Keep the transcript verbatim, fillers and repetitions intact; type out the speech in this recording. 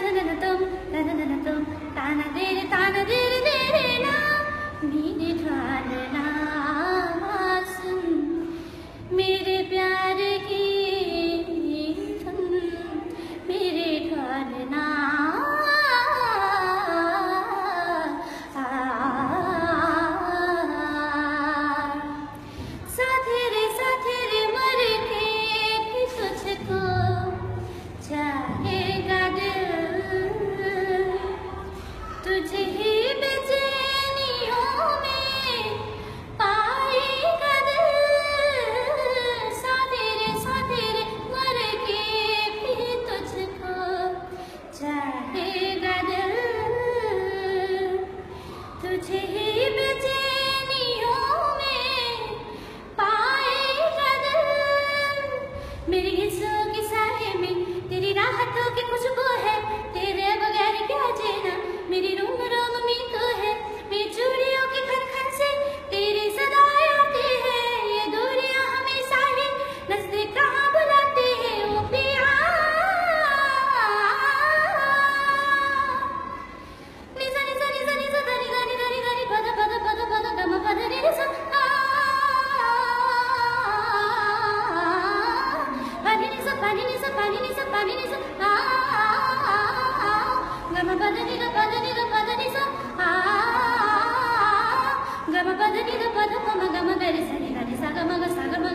तनननतम तनननतम ताना देरे ताना देरे देरे ना मेरे ढालना सुन मेरे प्यार की धुन मेरे ढालना साथे रे साथे रे मर के भी तुझको चाहेगा दिल तुझे ही बेचैनियों में पाएगा दिल साथे रे साथे रे मर के भी तुझको चाहेगा दिल तुझे ही बेचैनियों में पाएगा दिल मेरी हिस्सों की साए में तेरी राहतों की खुशबू है तेरे बगैर क्या जीना मेरी रूम रोम में तो है मेरी चूड़ियों की खनखन से तेरी सदाएं आती है ये दूरियां हमेशा ही नजदीक कहाँ बुलाती है ओ पिया निजा निजा निजा निजा धनी धनी धनी धनी पद पद पद पद गम पद रे सा पानी निसा पानी निसा पानी निसा पानी निसा गम पद नि ग पद नि ग पद नि सा गम पद नि ग पद म गम ग रे सा नि ग रे सा गम ग सा गम